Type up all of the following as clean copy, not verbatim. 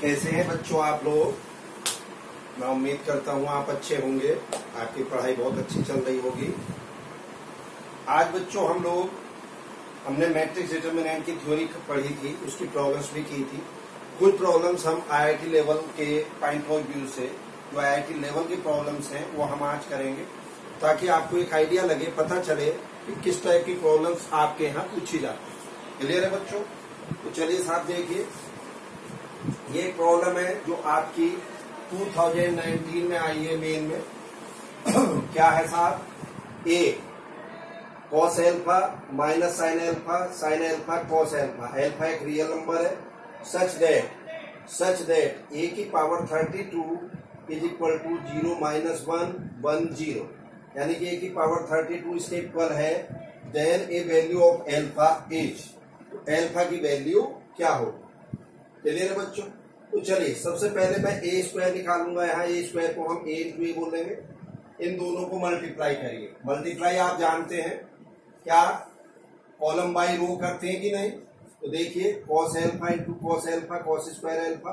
कैसे हैं बच्चों आप लोग। मैं उम्मीद करता हूँ आप अच्छे होंगे, आपकी पढ़ाई बहुत अच्छी चल रही होगी। आज बच्चों हमने मैट्रिक्स डिटरमिनेंट की थ्योरी पढ़ी थी, उसकी प्रॉब्लम्स भी की थी। कुछ प्रॉब्लम्स हम आईआईटी लेवल के पॉइंट ऑफ व्यू से, जो आईआईटी लेवल की प्रॉब्लम्स हैं वो हम आज करेंगे, ताकि आपको एक आइडिया लगे, पता चले कि किस टाइप की प्रॉब्लम्स आपके यहाँ पूछी जाती है। क्लियर है बच्चों? तो चलिए साहब देखिए, ये प्रॉब्लम है जो आपकी 2019 में आई है मेन में। क्या है साहब? A cos alpha minus sine alpha cos alpha. Alpha एक रियल नंबर है, सच दैट ए की power 32 is equal to 0 minus 1 0, यानी कि ए की पावर 32 इसके इक्वल है। Then A value of alpha is, alpha की वैल्यू क्या हो। क्लियर है बच्चों? तो चलिए सबसे पहले मैं ए स्क्वायर निकालूंगा। यहाँ ए स्क्वायर को हम ए इंटू ए बोलेंगे। इन दोनों को मल्टीप्लाई करिए। मल्टीप्लाई आप जानते हैं क्या, कॉलम बाई रो करते हैं कि नहीं। तो देखिए cos alpha into cos alpha, cos square alpha,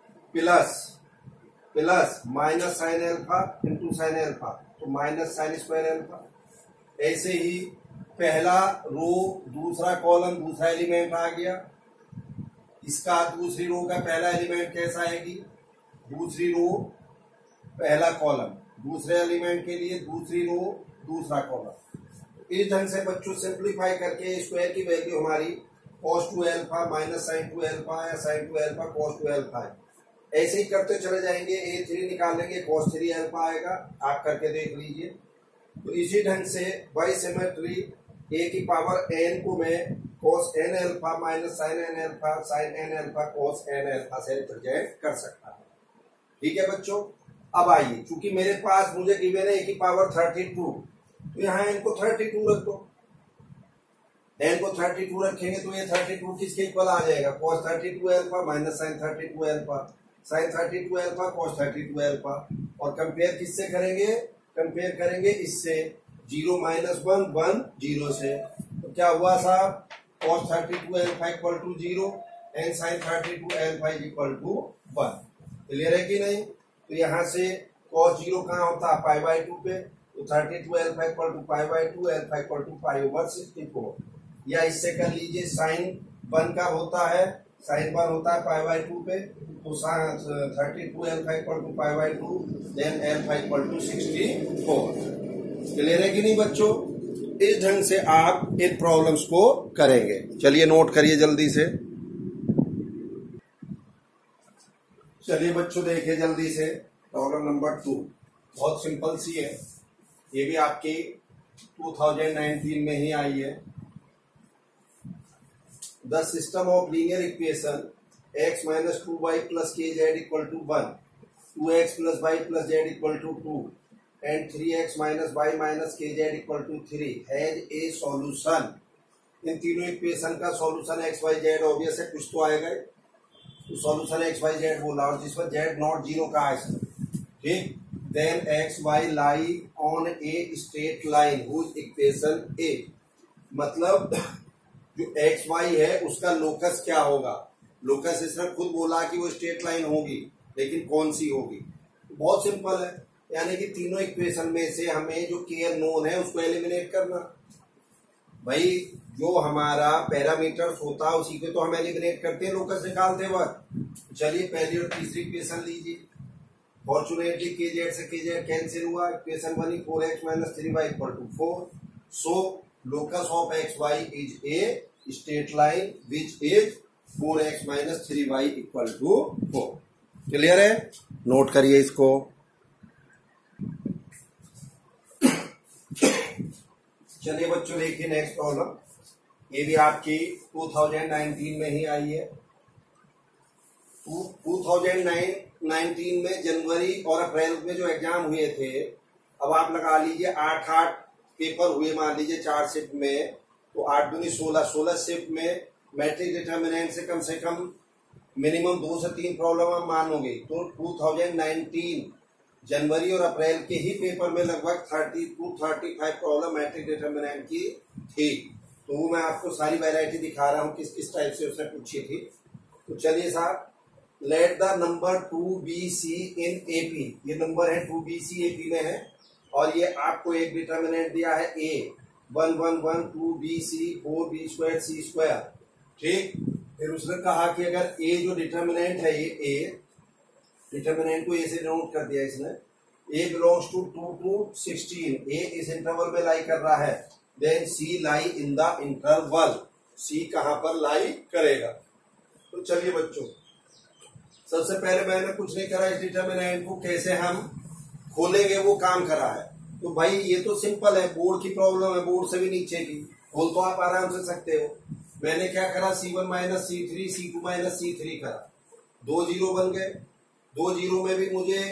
plus minus sine alpha into sine alpha, तो माइनस साइन स्क्वायर एल्फा। ऐसे ही पहला रो दूसरा कॉलम दूसरा एलिमेंट आ गया। इसका दूसरी रो का पहला एलिमेंट कैसा आएगी, दूसरी रो पहला कॉलम, दूसरे एलिमेंट के लिए दूसरी रो दूसरा कॉलम। इस ढंग से बच्चों सिंप्लीफाई करके स्क्वायर की वैल्यू हमारी cos 2 alpha minus sine 2 alpha या साइन 2 एल्फा cos 2 एल्फा है। ऐसे ही करते चले जाएंगे। A3 निकालेंगे, cos 3 एल्फा आएगा। आप करके देख लीजिए। तो इसी ढंग से बाई सिमेट्री a की पावर n को मैं cos n alpha minus sine n alpha sine n alpha cos n alpha से रिप्रेजेंट कर सकता है। ठीक है बच्चों? अब आइए, चूंकि मेरे पास मुझे गिवन है a की पावर 32, तो यहाँ n को 32 रख दो। n को 32 रखेंगे तो ये 32 किसके इक्वल आ जाएगा, cos 32 alpha minus sine 32 alpha sine 32 alpha cos 32 alpha. और कंपेयर किससे करेंगे, कंपेयर करेंगे इससे 0 माइनस 1 0 से। तो क्या हुआ साहब, cos 32 alpha equal to 0 and sine 32 alpha is equal to 1। Clear है कि नहीं? तो यहाँ से cos 0 कहाँ होता है, पाई बाई 2 पे। तो 32 alpha equal to pi by 2, alpha equal to pi over 64। या इससे कर लीजिए, साइन 1 का होता है, साइन 1 होता है पाई बाई 2 पे। तो 32 alpha equal to pi by 2, then alpha equal to 64। Clear है कि नहीं बच्चों? इस ढंग से आप इन प्रॉब्लम्स को करेंगे। चलिए नोट करिए जल्दी से। चलिए बच्चों देखिए जल्दी से प्रॉब्लम नंबर 2, बहुत सिंपल सी है। ये भी आपकी 2019 में ही आई है। The system of linear equation x minus 2y plus k z equal to 1, 2x plus y plus z equal to 2 and 3x minus y minus kz equal to 3 has a solution। इन तीनों equation का solution x y z obvious है, कुछ तो आएगा। तो solution x y z बोला, और जिस पर z नॉट 0 का है, ठीक। Then x y lie on a straight line whose equation a, मतलब जो x y है उसका लोकस क्या होगा। लोकस इसने खुद बोला कि वो स्ट्रेट लाइन होगी, लेकिन कौन सी होगी। बहुत सिंपल है, यानी कि तीनों इक्वेशन में से हमें जो केयर नोन है उसको एलिमिनेट करना। भाई जो हमारा पैरामीटर्स होता है उसी को तो हम एलिमिनेट करते हैं लोकस निकालते वक्त। चलिए पहली और तीसरी इक्वेशन लीजिए। फॉर्चुनेटली के जेड से के जेड कैंसिल हुआ। इक्वेशन बनी 4x minus 3y equal to 4। So locus of x y is a straight line which is 4x minus 3y equal to 4। Clear है? नोट करिए इसको। चलिए बच्चों देखिए नेक्स्ट प्रॉब्लम, ये भी आपकी 2019 में ही आई है। 2019 में जनवरी और अप्रैल में जो एग्जाम हुए थे, अब आप लगा लीजिए 8 पेपर हुए, मान लीजिए 4 शिफ्ट में, तो 8 दूनी 16 शिफ्ट में मैट्रिक डिटरमिनेंट से कम मिनिमम 2 से 3 प्रॉब्लम आप मानोगे। तो 2019 जनवरी और अप्रैल के ही पेपर में लगभग 30-35 प्रॉब्लम मैट्रिक डिटरमिनेंट की थी। तो वो मैं आपको सारी वैरायटी दिखा रहा हूँ किस किस टाइप से उसने पूछी थी। तो चलिए साहब let the number 2BC in AP, ये नंबर है 2BC AP में है, और ये आपको एक डिटर्मिनेंट दिया है A 1 1 1 2BC 4B square C square. ठीक, फिर उसने कहा कि अगर A जो डिटर्मिनेंट है, ये A डिटर्मिनेंट को A से नोट कर दिया इसने, A belongs to 2 to 16, A इस इंटरवल में लाई कर रहा है, then C lie in the interval, C कहां पर लाई करेगा। तो चलिए बच्चों, सबसे पहले मैंने कुछ नहीं करा, इस डिटर्मिनेंट को कैसे हम खोलेंगे वो काम करा है। तो भाई ये तो सिंपल है, बोर्ड की प्रॉब्लम है, बोर्ड से भी नीचे की, खोल तो आप आराम से सकते हो। मैंने क्या करा, C1 minus C3 C2 minus C3 करा, 2 जीरो बन गए। 2 जीरो में भी मुझे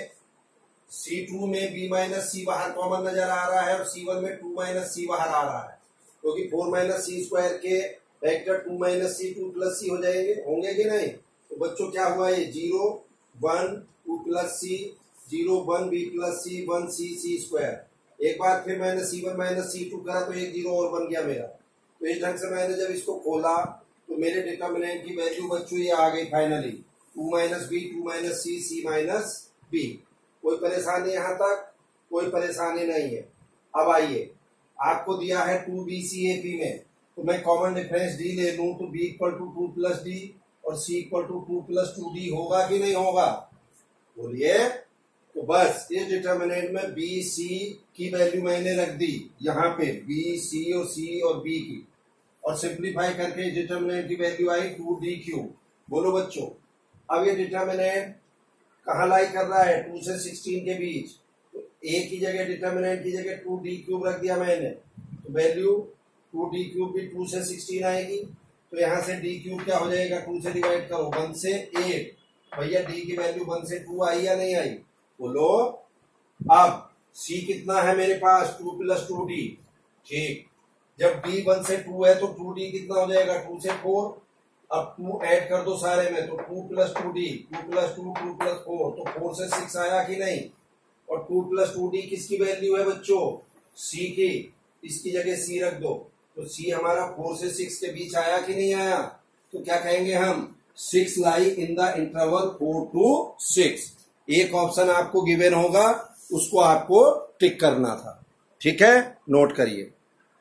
C2 में B माइनस C बाहर कॉमन नजर आ रहा है, और C1 में 2 माइनस C बाहर आ रहा है, क्योंकि 4 माइनस C स्क्वायर के vector 2 minus C 2 plus C हो जाएंगे, होंगे कि नहीं। तो बच्चों क्या हुआ, ये 0 1 2 plus C 0 1 B plus C 1 C square. एक बार फिर मैंने C1 माइनस C2 करा तो एक जीरो और बन गया मेरा। तो इस ढंग से मैंने जब इसको खोला तो मेरे डिटर्मिनेंट की वैल्यू बच्चों ये आ गई finally 2 minus B 2 minus C C minus B। कोई परेशानी यहाँ तक, कोई परेशानी नहीं है। अब आइए, आपको दिया है 2BC AP में, तो मैं कॉमन डिफरेंस D ले लूं तो B equal to 2 plus D और C equal to 2 plus 2D होगा कि नहीं होगा, बोलिए। तो बस इस डिटर्मिनेंट में B C की वैल्यू मैंने रख दी यहाँ पे, B C और B की, और सिंप्लीफाई करके इस डिटर्मिनेंट की वैल्यू आई 2D क्यूब। बोलो बच्चों, अब ये डिटर्मिनेंट कहाँ लाई कर रहा है, 2 से 16 के बीच। तो A की जगह, डिटर्मिनेंट की जगह 2D क्यूब रख दिया मैंने, तो वैल्यू 2D क्यूब भी 2 से 16 आएगी। तो यहाँ से D क्यूब क्या हो जाएगा, 2 से डिवाइड करो, 1 से 8। भैया D की वैल्यू 1 से 2 आई या नहीं आई, बोलो। अब C कितना है मेरे पास, 2 प्लस 2D। ठीक, जब D 1 से 2 है तो 2D कितना हो जाएगा, 2 से 4। अब 2 ऐड कर दो सारे में, तो 2 प्लस 2D 2 प्लस 2 2 प्लस 4, तो 4 से 6 आया कि नहीं। और 2 प्लस 2D किसकी वैल्यू है बच्चों, C की, इसकी जगह C रख दो, तो C हमारा 4 से 6 के बीच आया कि नहीं आया। तो क्या कहेंगे हम, 6 lie in the interval 4 to 6। एक ऑप्शन आपको गिवन होगा, उसको आपको टिक करना था। ठीक है, नोट करिए।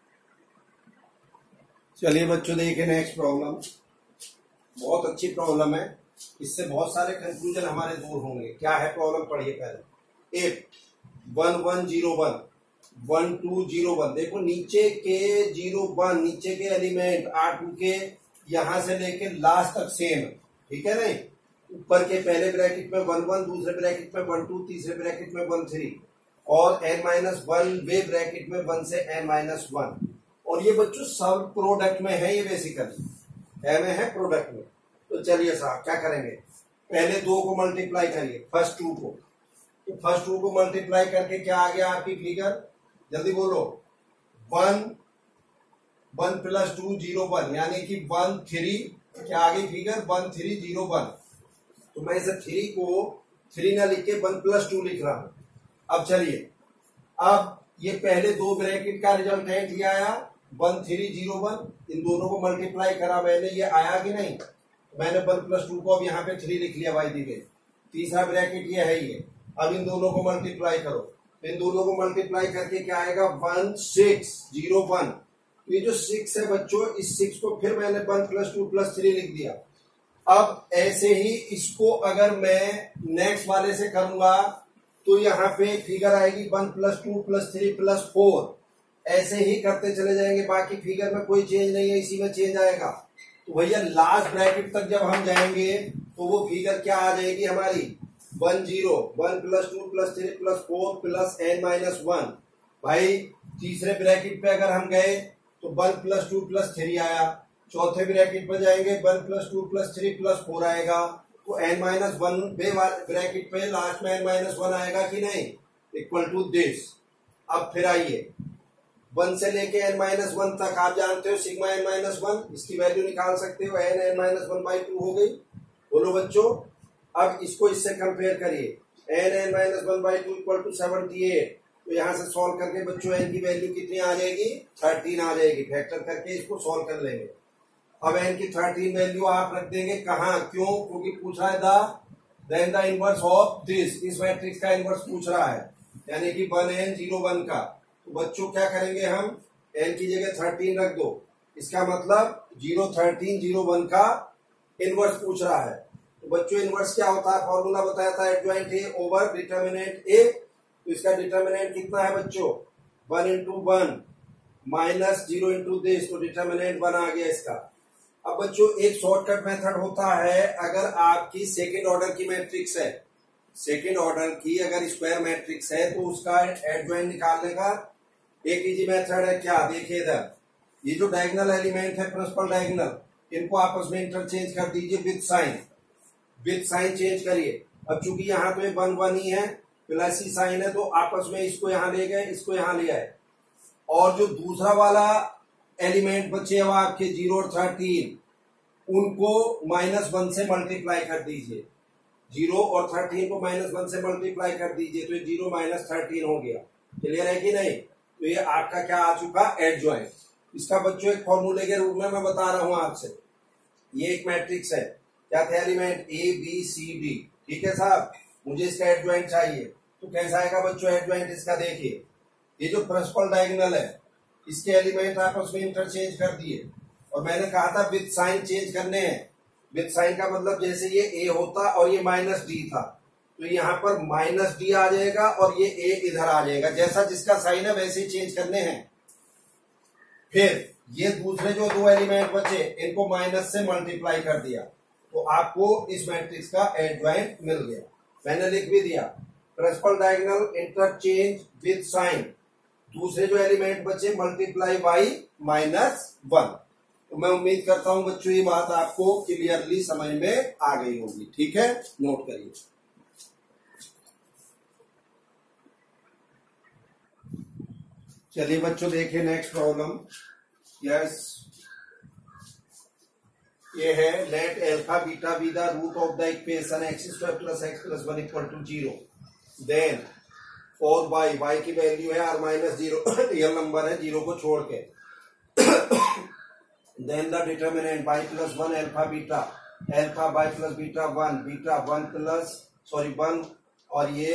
चलिए बच्चों, देखिए नेक्स्ट प्रॉब्लम, बहुत अच्छी प्रॉब्लम है, इससे बहुत सारे कंफ्यूजन हमारे दूर होंगे। क्या है प्रॉब्लम, पढ़िए पहले। इफ 1 1 0 1 1 2 0 1, देखो नीचे के 0 1, नीचे के एलिमेंट R2 के यहां से लेके लास्ट तक सेम, ठीक है नहीं। ऊपर के पहले ब्रैकेट में 1 1, दूसरे ब्रैकेट में 1 2, तीसरे ब्रैकेट में 1 3, और n-1 वे ब्रैकेट में 1 से n-1। और ये बच्चों सब प्रोडक्ट में है, ये बेसिकली है में है, प्रोडक्ट में। तो चलिए साहब क्या करेंगे, पहले 2 को मल्टीप्लाई करिए, फर्स्ट 2 को। तो फर्स्ट 2 को मल्टीप्लाई करके क्या आ गया आपकी फिगर, जल्दी बोलो। 1 1 प्लस 2 0 1, यानी कि 1 3, क्या आ गई फिगर, 1 3 0 1। तो मैं इसे 3 को 3 ना लिख के 1 प्लस 2 लिख रहा हूं। अब चलिए, अब ये पहले 2 ब्रैकेट का रिजल्टेंट ये आया 1 3 0 1, इन दोनों को मल्टीप्लाई करा मैंने, ये आया कि नहीं। मैंने 1 प्लस 2 को अब यहाँ पे 3 लिख लिया बाई दी गई। तीसरा ब्रैकेट ये है, ये अब इन दोनों को मल्टीप्लाई करो, इन दोनों को मल्टीप्लाई करके क्या आएगा, 1 6 0 1। ये जो 6 है बच्चों, इस 6 को फिर मैंने 1 प्लस 2 प्लस 3 लिख दिया। अब ऐसे ही इसको अगर मैं नेक्स्ट वाले से करूंगा तो यहाँ पे फिगर आएगी 1 प्लस 2 प्लस 3 प्लस 4। ऐसे ही करते चले जाएंगे, बाकी फिगर में कोई चेंज नहीं है, इसी में चेंज आएगा। तो भैया लास्ट ब्रैकेट तक जब हम जाएंगे तो वो फिगर क्या आ जाएगी हमारी, 1 0 1 plus 2 plus 3 plus 4 plus n-1। भाई तीसरे ब्रैकेट पे अगर हम गए तो 1 प्लस 2 प्लस 3 आया, चौथे ब्रैकेट पे जाएंगे 1 प्लस 2 प्लस 3 प्लस 4 आएगा, तो n-1 ब्रैकेट पे लास्ट में n-1 आएगा कि नहीं, इक्वल टू दिस। अब फिर आइए 1 से लेके n-1 तक आप जानते हो सिग्मा n-1, इसकी वैल्यू निकाल सकते हो, n-1/2 हो गई। बोलो बच्चों, अब इसको इससे कंपेयर करिए, n-1/2 इक्वल टू 78। तो यहाँ से सॉल्व करके बच्चों n की वैल्यू कितनी आ जाएगी, 13 आ जाएगी। फैक्टर करके इसको सॉल्व कर लेंगे। अब n की 13 वैल्यू आप रख देंगे कहाँ, क्यों, क्योंकि पूछा है then the inverse of this, इस मैट्रिक्स का इनवर्स पूछ रहा है, यानी कि 1n 0 1 का। तो बच्चों क्या करेंगे, हम n की जगह 13 रख दो, इसका मतलब 0 13 0 1 का इनवर्स पूछ रहा है। तो बच्चों इनवर्स क्या होता है, फॉर्मूला बताया था adjoint A over determinant A. तो इसका डिटर्मिनेंट कितना है बच्चों, 1 into 1 माइनस 0 into दिस, तो डिटर्मिनेंट 1 आ गया इसका। अब बच्चों एक शॉर्टकट मेथड होता है, अगर आपकी सेकेंड ऑर्डर की मैट्रिक्स है, सेकेंड ऑर्डर की अगर स्क्वायर मैट्रिक्स है तो उसका एडजॉइंट निकालने का एक इजी मेथड है। क्या, देखिए इधर ये जो डायगोनल एलिमेंट है, प्रिंसिपल डायगोनल, इनको आपस में इंटरचेंज कर दीजिए विद साइन चेंज करिए। अब चूंकि यहाँ पे 1 1 ही है, प्लस ही साइन है, तो आपस में इसको यहाँ ले गए, इसको यहाँ ले आए, और जो दूसरा वाला एलिमेंट बचे वो आपके 0 और 13, उनको -1 से मल्टीप्लाई कर दीजिए। 0 और 13 को -1 से मल्टीप्लाई कर दीजिए, तो 0 - 13 हो गया। क्लियर है कि नहीं? तो ये आपका क्या आ चुका, एडजॉइंट। इसका बच्चों एक फॉर्मूले के रूप में मैं बता रहा हूं आपसे। ये एक मैट्रिक्स है, क्या थे element A B C D, ठीक है साहब, मुझे इसका एडजॉइंट चाहिए। तो कैसा आएगा बच्चों एडजॉइंट इसका, देखिए ये जो प्रिंसिपल डायगोनल है इसके एलिमेंट आपस में इंटरचेंज कर दिए, और मैंने कहा था विद साइन चेंज करने हैं। विद साइन का मतलब जैसे ये A होता और ये -D था, तो यहाँ पर -D आ जाएगा और ये A इधर आ जाएगा, जैसा जिसका साइन है वैसे ही चेंज करने हैं। फिर ये दूसरे जो दो एलिमेंट बचे इनको माइनस से मल्टीप्लाई कर दिया, तो आपको इस मैट्रिक्स का एडजॉइंट मिल गया। मैंने लिख भी दिया, principal diagonal interchange with sign, दूसरे जो एलिमेंट बचे मल्टीप्लाई बाई -1। तो मैं उम्मीद करता हूं बच्चों ये बात आपको क्लियरली समझ में आ गई होगी, ठीक है, नोट करिए। चलिए बच्चों देखिए नेक्स्ट प्रॉब्लम। यस, ये है let alpha beta be the root of the equation x² + x + 1 = 0, then for y की वैल्यू है r-0, रियल नंबर है 0 को छोड़ के, then the determinant y + 1 alpha beta, alpha y + beta 1, beta 1 और ये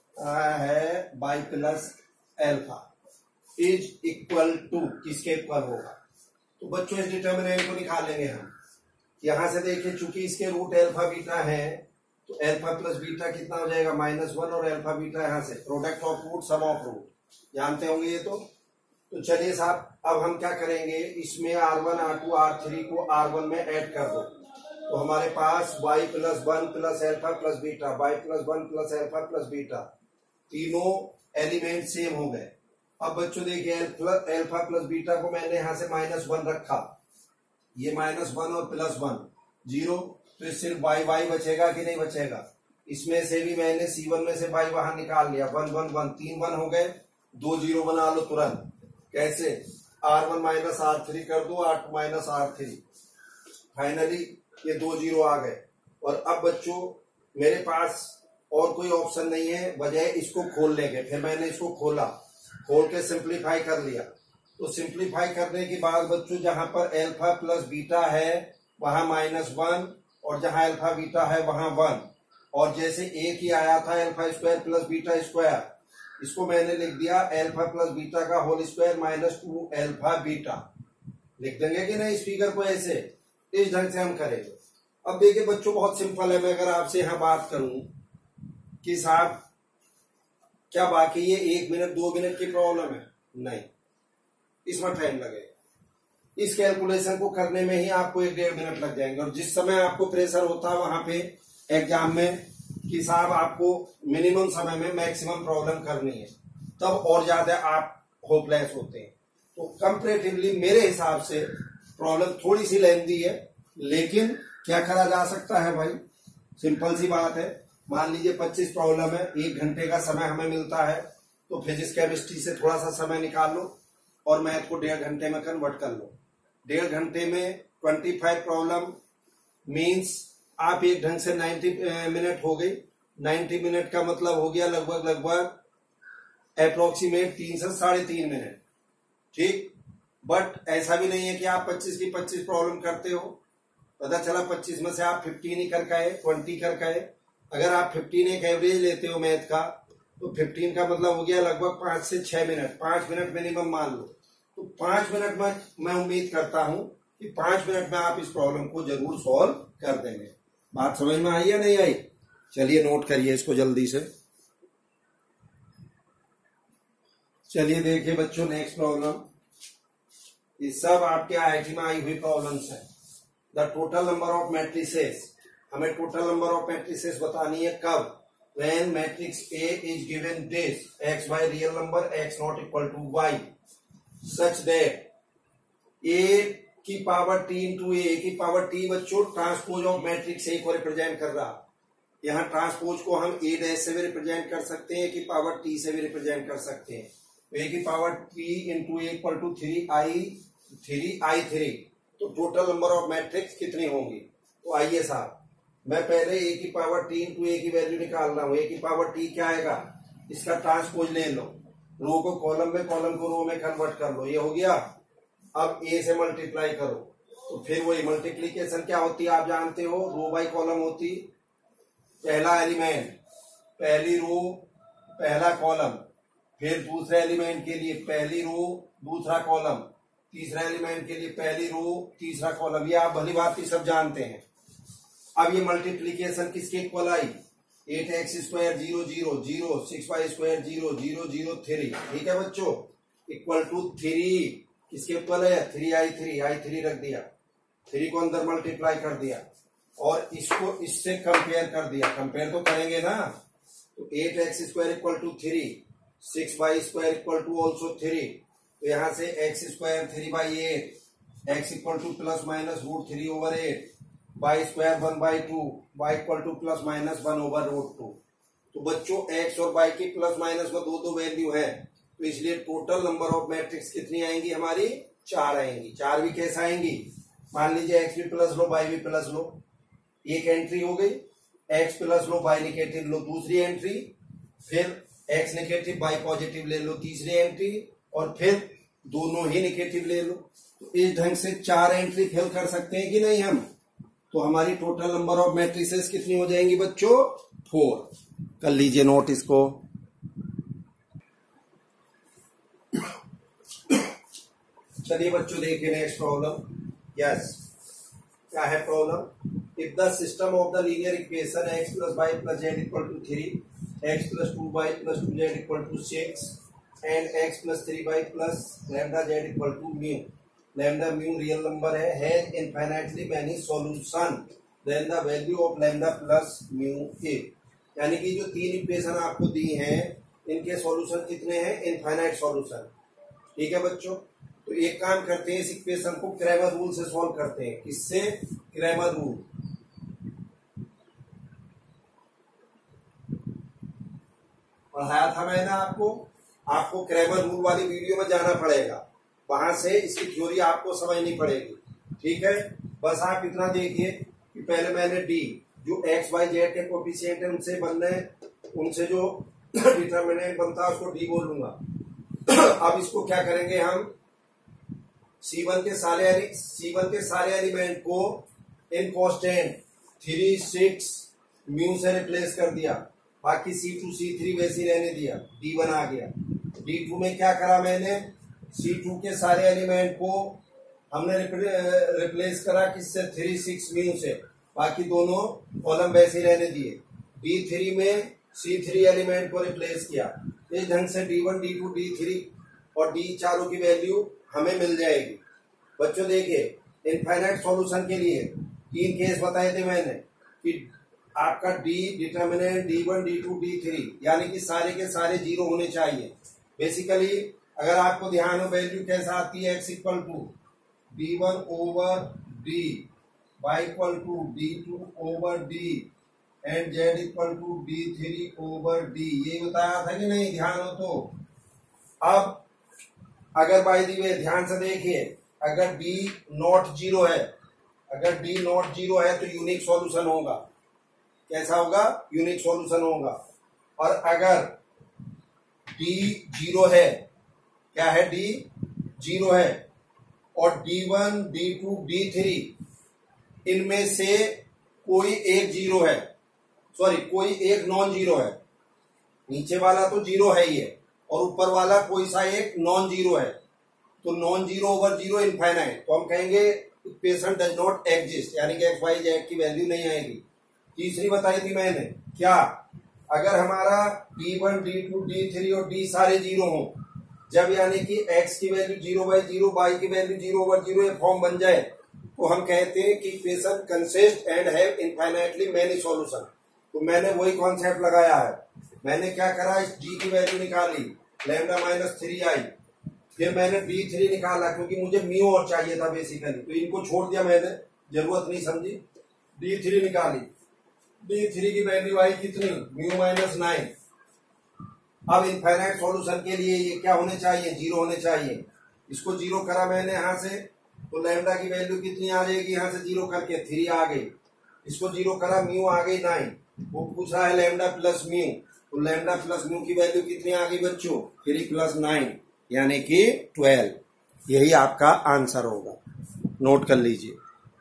है y + alpha is equal to, किसके इक्वल होगा। तो बच्चों इस डिटर्मिनेंट को निकालेंगे हम। यहां से देखिए चूंकि इसके रूट अल्फा बीटा है, तो अल्फा + बीटा कितना हो जाएगा, -1, और अल्फा बीटा यहां से product of root sum of root, जानते होंगे ये तो चलिए साहब अब हम क्या करेंगे, इसमें r1 r2 r3 को r1 में ऐड कर दो, तो हमारे पास y + 1 + alpha + beta, y + 1 + alpha + beta, तीनों एलिमेंट सेम हो गए। अब बच्चों देखिए अल्फा + बीटा को मैंने यहां से -1 रखा, ये -1 और +1 0, तो सिर्फ y बचेगा कि नहीं बचेगा। इसमें से भी मैंने C1 में से y वहां निकाल लिया, 1 1 1 3 1 हो गए, 2 0 बना लो तुरंत। कैसे, r1 - r3 कर दो, r2 - r3, फाइनली ये 2 0 आ गए। और अब बच्चों मेरे पास और कोई ऑप्शन नहीं है बजाय इसको खोलने के, फिर मैंने इसको खोल के सिंप्लीफाई कर लिया। तो सिंप्लीफाई करने के बाद बच्चों जहां पर अल्फा + बीटा है वहां -1, और जहां अल्फा बीटा है वहां 1, और जैसे एक ही आया था α² + β², इसको मैंने लिख दिया अल्फा + बीटा का होल स्क्वायर -2 अल्फा बीटा। लिख देंगे कि नहीं इस फिगर को, ऐसे इस ढंग से हम करेंगे। अब देखिए बच्चों बहुत सिंपल है, मैं अगर आपसे यहां बात करूं कि साहब क्या बाकी ये 1 मिनट 2 मिनट की प्रॉब्लम है, नहीं, इसमें टाइम लगेगा। इस कैलकुलेशन को करने में ही आपको 1-1.5 मिनट लग जाएंगे, और जिस समय आपको प्रेशर होता है वहां पे एग्जाम में कि साहब आपको मिनिमम समय में मैक्सिमम प्रॉब्लम करनी है, तब और ज्यादा आप होपलेस होते हैं। तो कंपैरेटिवली मेरे हिसाब से प्रॉब्लम थोड़ी सी लेंथी है, लेकिन क्या करा जा सकता है भाई, सिंपल सी बात है। मान लीजिए 25 प्रॉब्लम है, 1 घंटे का समय हमें मिलता है, तो फिजिक्स केमिस्ट्री से थोड़ा सा समय निकाल लो और मैथ को 1.5 घंटे में कन्वर्ट कर लो। 1.5 घंटे में 25 प्रॉब्लम मीन्स आप एक ढंग से 90 मिनट हो गई। 90 मिनट का मतलब हो गया लगभग अप्रोक्सीमेट 3 से 3.5 मिनट, ठीक। बट ऐसा भी नहीं है कि आप 25 की 25 प्रॉब्लम करते हो, पता चला 25 में से आप 15 ही करके आए, 20 करके आए। अगर आप 15 एक एवरेज लेते हो मैथ का, तो 15 का मतलब हो गया लगभग 5 से 6 मिनट, 5 मिनट मिनिमम मान लो। तो 5 मिनट में मैं उम्मीद करता हूं कि 5 मिनट में आप इस प्रॉब्लम को जरूर सॉल्व कर देंगे। बात समझ में आई या नहीं आई? चलिए नोट करिए इसको जल्दी से। चलिए देखिए बच्चों, नेक्स्ट प्रॉब्लम, ये सब आपके आईआईटी में आई हुई प्रॉब्लम्स है। The total number of matrices, हमें टोटल नंबर ऑफ मैट्रिसेस बतानी है कब? When matrix A is given this x by real number x not equal to y such that a की पावर t इंटू ए की power t बच्चों transpose of matrix A को represent कर रहा। यहाँ ट्रांसपोज को हम a डैश से भी रिप्रेजेंट कर सकते हैं, a की पावर t से भी रिप्रेजेंट कर सकते हैं। तो a की power t into A equal to 3i3। तो टोटल नंबर ऑफ मैट्रिक्स कितनी होंगी? तो आइए साहब, मैं पहले a की पावर t इंटू ए की वैल्यू निकाल रहा हूं। a की पावर t क्या आएगा? इसका ट्रांसपोज ले लो, रो को कॉलम में, कॉलम को रो में कन्वर्ट कर लो, ये हो गया। अब a से मल्टीप्लाई करो, तो फिर वही मल्टीप्लीकेशन क्या होती है आप जानते हो, रो बाई कॉलम होती। पहला एलिमेंट पहली रो पहला कॉलम, फिर दूसरे एलिमेंट के लिए पहली रो दूसरा कॉलम, तीसरा एलिमेंट के लिए पहली रो तीसरा कॉलम। ये आप भली बात सब जानते हैं। अब ये मल्टीप्लीकेशन किसके इक्वल आई? 8x square 0 0 0 6y square 0 0 0 3। ठीक है बच्चों, इक्वल टू 3 किसके इक्वल है? 3i3 रख दिया, 3 को अंदर मल्टीप्लाई कर दिया और इसको इससे कंपेयर कर दिया। कंपेयर तो करेंगे ना, तो 8x square equal to 3, 6y square equal to also 3। तो यहां से x square 3/8, x equal to plus minus root 3/8, y square 1/2, y equal to plus minus 1/√2। तो बच्चों x और y की प्लस माइनस में दो वैल्यू है, तो इसलिए टोटल नंबर ऑफ मैट्रिक्स कितनी आएंगी हमारी? 4 आएंगी। 4 भी कैसे आएंगी? मान लीजिए x भी प्लस लो, y भी प्लस लो, एक एंट्री हो गई, x प्लस लो, y निगेटिव लो दूसरी एंट्री, फिर x निगेटिव y पॉजिटिव ले लो तीसरी एंट्री, और फिर दोनों ही निगेटिव ले लो। तो इस ढंग से 4 एंट्री फिल कर सकते हैं कि नहीं हम? तो हमारी टोटल नंबर ऑफ मैट्रिसेस कितनी हो जाएंगी बच्चों? 4। कर लीजिए नोट इसको। चलिए बच्चों देखिए नेक्स्ट प्रॉब्लम। यस, क्या है problem? If the system of the linear equation x plus y plus z equal to 3, x plus 2y plus 2z equal to 6 and x plus 3y plus lambda z equal to mu, lambda mu real number है, has infinitely many solution, then the value of lambda plus mu is. यानी कि जो 3 equation आपको दी हैं, इनके solution कितने हैं? Infinite solution. ठीक है बच्चों, तो एक काम करते हैं, इस इक्वेशन को क्रैमर रूल से सॉल्व करते हैं। किससे? Cramer rule. पढ़ाया था मैंने आपको क्रैमर रूल वाली वीडियो में जाना पड़ेगा, वहां से इसकी थ्योरी आपको समझनी पड़ेगी। ठीक है, बस आप इतना देखिए कि पहले मैंने डी जो एक्स वाई जेड के कोएफिशिएंट है उनसे जो डिटरमिनेंट बनता है उसको डी बोलूंगा। अब इसको क्या करेंगे हम? C1 के सारे एलिमेंट को इन कांस्टेंट 3 6 म्यू से रिप्लेस कर दिया, बाकी C2 C3 वैसे ही रहने दिया, D1 आ गया। D2 में क्या करा मैंने? C2 के सारे एलिमेंट को हमने रिप्लेस करा किससे? 3 6 म्यू से, बाकी दोनों कॉलम वैसे ही रहने दिए। D3 में C3 एलिमेंट को रिप्लेस किया। इस ढंग से D1 D2 D3 और D चारों की वैल्यू हमें मिल जाएगी। बच्चों देखिए, इनफाइनाइट सॉल्यूशन के लिए 3 केस बताए थे मैंने कि आपका D determinant D1 D2 D3 यानी कि सारे के सारे 0 होने चाहिए। बेसिकली अगर आपको ध्यान हो वैल्यू कैसा आती है? x equal to D1 over D, y equal to D2 over D and z equal to D3 over D। ये बताया था कि नहीं? ध्यान हो तो। अब अगर बाय द वे ध्यान से देखिए, अगर D नॉट 0 है, तो यूनिक सॉल्यूशन होगा। कैसा होगा? यूनिक सॉल्यूशन होगा। और अगर D 0 है, क्या है? D 0 है और D1, D2, D3 इनमें से कोई एक जीरो है, सॉरी कोई एक नॉन जीरो है। नीचे वाला तो जीरो है ही है और ऊपर वाला कोई सा एक नॉन जीरो है। तो non zero over zero infinite, तो हम कहेंगे इक्वेशन डज नॉट एग्जिस्ट, यानी कि एक्स वाई जेड की वैल्यू नहीं आएगी। तीसरी बताई थी मैंने, क्या अगर हमारा D1, D2, D3 और D सारे जीरो हों, जब यानी कि x की वैल्यू 0/0, y की वैल्यू 0/0 ये फॉर्म बन जाए, तो हम कहते हैं कि equation consist and have infinitely many solution. तो मैंने वही कॉन्सेप्ट लगाया है। मैंने क्या करा, इस d की वैल्यू निकाली लैम्डा -3i, फिर मैंने d3 निकाला क्योंकि मुझे म्यू और चाहिए था बेसिकली, तो इनको छोड़ दिया मैंने, जरूरत नहीं समझी। d3 निकाली, d3 की वैल्यू आई कितनी, म्यू -9। अब इनफाइनाइट सॉल्यूशन के लिए ये क्या होने चाहिए, जीरो होने चाहिए। इसको जीरो करा मैंने यहां से, तो लैम्डा की वैल्यू कितनी आ जाएगी, यहां से जीरो करके 3 आ गई। इसको जीरो करा, म्यू आ गई 9। वो पूछ रहा है लैम्डा प्लस म्यू, तो लैम्डा प्लस म्यू की वैल्यू कितनी आ गई बच्चों, 3 + 9 यानी कि 12। यही आपका आंसर होगा, नोट कर लीजिए।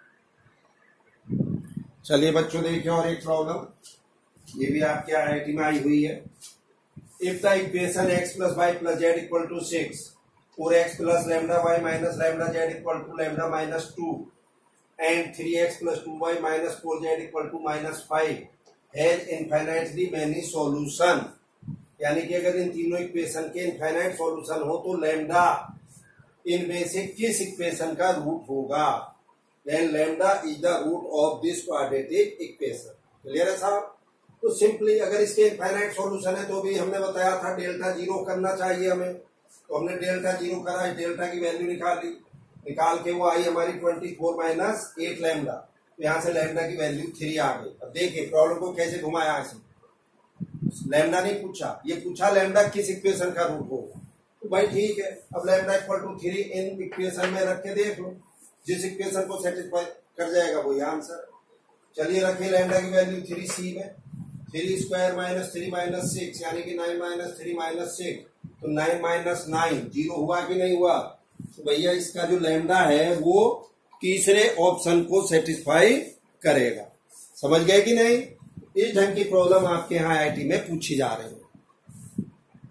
चलिए बच्चों देखिए और एक प्रॉब्लम, ये भी आपके IIT में आई हुई है। If the equation x plus y plus z equal to 6 or x plus lambda y minus lambda z equal to lambda minus 2 and 3x plus 2y minus 4z equal to -5 has infinitely many solution, यानी कि अगर इन तीनों equation के infinite solution हो तो lambda इनमें से किस इक्वेशन का रूट होगा। Then lambda is the root of this quadratic equation। Clear है साहब। तो सिंपली अगर इसके इनफाइनाइट सॉल्यूशन है तो भी हमने बताया था डेल्टा जीरो करना चाहिए हमें, तो हमने डेल्टा जीरो करा, डेल्टा की वैल्यू निकाली, निकाल के वो आई हमारी 24 - 8 लैम्डा। तो यहाँ से लैम्डा की वैल्यू 3 आ गई। अब देखिए प्रॉब्लम को कैसे घुमाया ऐसे, लैम्डा नहीं पूछा, ये पूछा लैम्डा किस इक्वेशन का रूट होगा। तो भाई ठीक है, अब लैम्डा = 3 इन इक्वेशन में रख के देख लो, जिस इक्वेशन को सेटिस्फाई कर जाएगा वही आंसर। चलिए रखिए लैम्डा की वैल्यू 3c में, 3² - 3 - 6 यानी कि 9 - 3 - 6, तो 9 - 9 जीरो हुआ कि नहीं हुआ। तो भैया इसका जो लैम्डा है वो तीसरे ऑप्शन को सेटिस्फाई करेगा। समझ गए कि नहीं। इस ढंग की प्रॉब्लम आपके यहाँ IIT में पूछी जा रही है।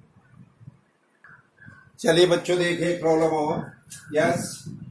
चलिए बच्चों देखिए प्रॉब्लम और, yes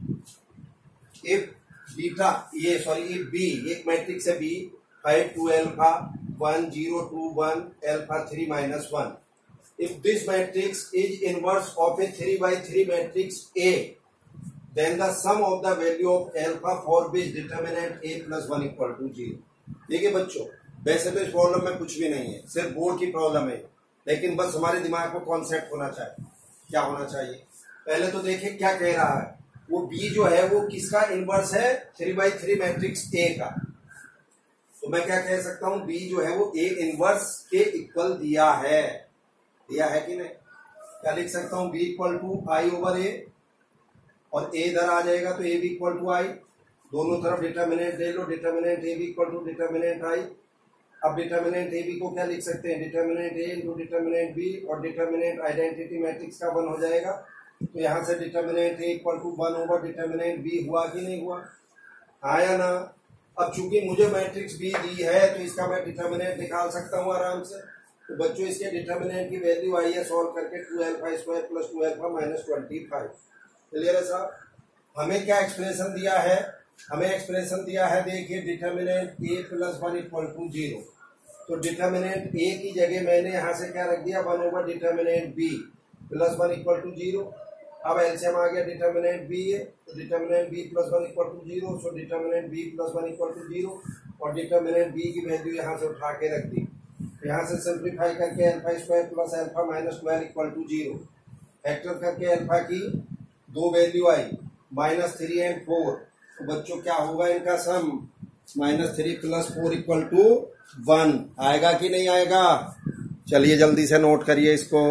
if beta if B, एक मैट्रिक्स है B, 5 2 alpha 1 0 2 1 alpha 3 - 1. If this matrix is inverse of a 3/3 matrix A, then the sum of the value of alpha for which determinant A + 1 = 0। देखिए बच्चों, वैसे तो इस problem में कुछ भी नहीं है, सिर्फ बोर्ड की प्रॉब्लम है, लेकिन बस हमारे दिमाग में कॉन्सेप्ट होना चाहिए। क्या होना चाहिए, पहले तो देखिए क्या कह रहा है। वो बी जो है वो किसका इनवर्स है, 3/3 मैट्रिक्स ए का। तो मैं क्या कह सकता हूं, बी जो है वो ए इनवर्स के इक्वल दिया है कि नहीं। क्या लिख सकता हूं, बी = I/A, और ए इधर आ जाएगा तो ए बी = I। दोनों तरफ डिटर्मिनेंट ले लो, determinant A B = determinant I। अब डिटर्मिनेंट ए बी को क्या लिख सकते हैं, डिटर्मिनेंट ए × डिटर्मिनेंट बी, और डिटर्मिनेंट आइडेंटिटी मैट्रिक्स का 1 हो जाएगा। तो यहां से determinant A = 1 over determinant B हुआ कि नहीं हुआ, आया ना। अब चूंकि मुझे मैट्रिक्स बी दी है तो इसका मैं डिटर्मिनेंट निकाल सकता हूं आराम से। तो बच्चों इसके डिटर्मिनेंट की वैल्यू आई है सॉल्व करके 2α² + 2α - 25। क्लियर है साहब। हमें क्या एक्सप्रेशन दिया है, हमें एक्सप्रेशन दिया है देखिए डिटर्मिनेंट A + 1 = 0। तो डिटर्मिनेंट ए की जगह मैंने यहां से क्या रख दिया, 1 ओवर डिटर्मिनेंट बी + 1 = 0। अब एलसीएम आ गया, डिटर्मिनेंट बी है तो determinant B + 1 = 0, so determinant B + 1 = 0, और डिटर्मिनेंट बी की वैल्यू यहां से उठा के रख दी। यहां से सिंप्लीफाई करके α² + α - 12 = 0, फैक्टर करके अल्फा की 2 वैल्यू आई, -3 और 4। तो बच्चों क्या होगा इनका सम, -3 + 4 = 1 आएगा कि नहीं आएगा। चलिए जल्दी से नोट करिए इसको।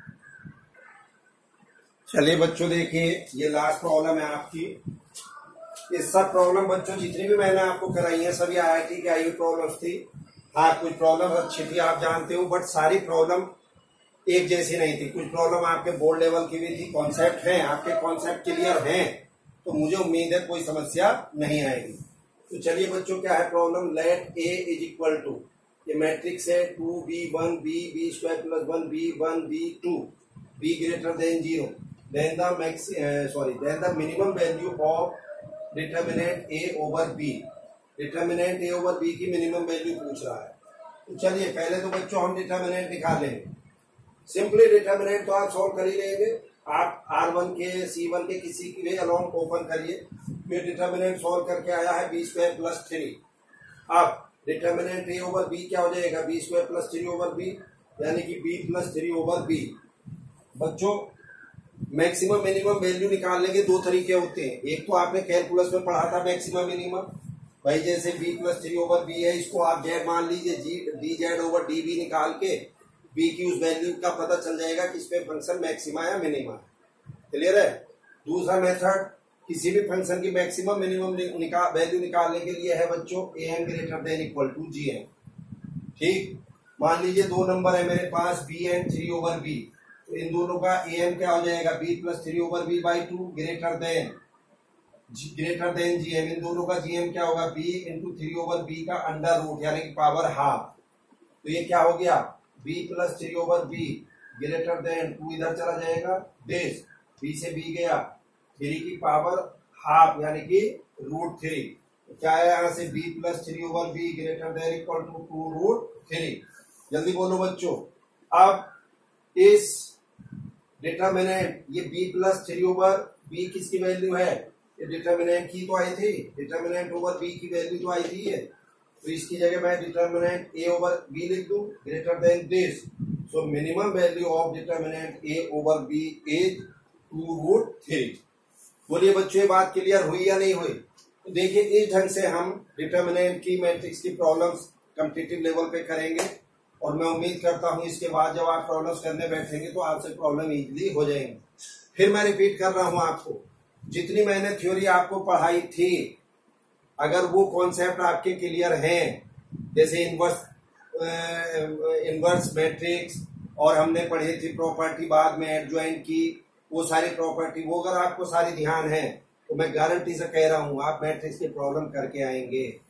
चलिए बच्चों देखिए ये लास्ट प्रॉब्लम है आपकी। ये सब प्रॉब्लम बच्चों जितनी भी मैंने आपको कराई है सभी IIT की आई हुई प्रॉब्लम्स थी। हाँ कुछ प्रॉब्लम अच्छी थी आप जानते हो, बट सारी प्रॉब्लम एक जैसी नहीं थी। कुछ प्रॉब्लम आपके बोर्ड लेवल की भी थी, कॉन्सेप्ट हैं आपके, कॉन्सेप्ट क्लियर हैं तो मुझे उम्मीद है कोई समस्या नहीं आएगी। तो चलिए बच्चों, क्या है problem, let A is equal to, ये मैट्रिक्स है 2b1 b square plus 1 b1 b2 b greater than 0, then the minimum value of determinant a over b। Determinant a over b की मिनिमम वैल्यू पूछ रहा है। तो चलिए पहले तो बच्चों हम डिटर्मिनेंट निकालेंगे। सिंपली डिटर्मिनेंट तो आप सॉल्व कर ही लेंगे। आप R1 के C1 के किसी के भी अलोंग ओपन करिए। मैं डिटर्मिनेंट सॉल्व करके आया है b स्क्वायर प्लस 3। अब डिटर्मिनेंट a ओवर b क्या हो जाएगा, b square plus 3 over b, यानी कि b प्लस 3 ओवर b। बच्चों मैक्सिमम मिनिमम वैल्यू निकालने के दो तरीके होते हैं। एक तो आपने कैलकुलस में पढ़ा था मैक्सिमम मिनिमम, भाई जैसे b प्लस 3 ओवर b है, इसको आप z मान लीजिए, d z over d b निकाल के b की उस वैल्यू का पता चल जाएगा कि इसमें फंक्शन मैक्सिमा या मिनिमा है। क्लियर है। दूसरा मेथड, किसी भी फंक्शन की मैक्सिमम मिनिमम वैल्यू निकालने के लिए है बच्चों an greater than equal to gn। ठीक, मान लीजिए दो नंबर है मेरे पास b एंड 3 ओवर b, तो इन दोनों का am क्या हो जाएगा, b प्लस 3 ओवर b बाई 2 ग्रेटर देन gm। इन दोनों का gm क्या होगा, b इंटू 3 ओवर b का अंडर रूट यानी कि पावर हाफ। तो ये क्या हो गया, b plus 3 over b greater than 2 इधर चला जाएगा, दिस b से b गया, 3 की पावर हाफ यानी कि रूट 3। तो क्या है यहाँ से, b plus 3 over b greater than equal to 2 root 3। जल्दी बोलो बच्चों। अब इस डिटर्मिनेंट, ये b प्लस 3 ओवर b किसकी वैल्यू है, ये डिटर्मिनेंट की तो आई थी, डिटर्मिनेंट ओवर b की वैल्यू तो आई थी है। तो इसकी जगह मैं डिटर्मिनेंट a ओवर b लिख दूं greater than this. So minimum value of determinant a over b is 2 root 3। बोलिए बच्चों, ये बात क्लियर हुई या नहीं हुई। तो देखिए इस ढंग से हम डिटर्मिनेंट की मैट्रिक्स की प्रॉब्लम्स कॉम्पिटिटिव लेवल पे करेंगे, और मैं उम्मीद करता हूं इसके बाद जब आप प्रॉब्लम्स करने बैठेंगे तो आपसे प्रॉब्लम इजीली हो जाएंगे। फिर मैं रिपीट कर रहा हूं आपको, जितनी मैंने थ्योरी आपको पढ़ाई थी, अगर वो कॉन्सेप्ट आपके क्लियर हैं, जैसे इनवर्स मैट्रिक्स, और हमने पढ़ी थी प्रॉपर्टी बाद में एडजॉइंट की, वो सारी प्रॉपर्टी, वो अगर आपको सारी ध्यान है तो मैं गारंटी से कह रहा हूं आप मैट्रिक्स की प्रॉब्लम करके आएंगे।